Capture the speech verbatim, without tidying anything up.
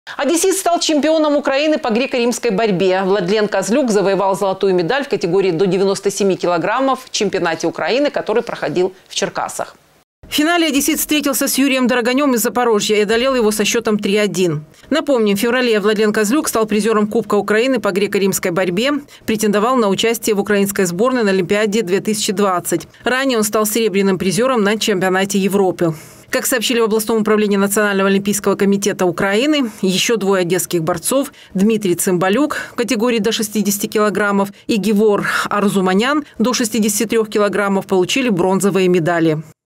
Одессит стал чемпионом Украины по греко-римской борьбе. Владлен Козлюк завоевал золотую медаль в категории до девяноста семи килограммов в чемпионате Украины, который проходил в Черкасах. В финале одессит встретился с Юрием Дорогонем из Запорожья и одолел его со счетом три один. Напомним, в феврале Владлен Козлюк стал призером Кубка Украины по греко-римской борьбе, претендовал на участие в украинской сборной на Олимпиаде две тысячи двадцать. Ранее он стал серебряным призером на чемпионате Европы. Как сообщили в областном управлении Национального олимпийского комитета Украины, еще двое одесских борцов – Дмитрий Цымбалюк в категории до шестидесяти килограммов и Гевор Арзуманян до шестидесяти трёх килограммов – получили бронзовые медали.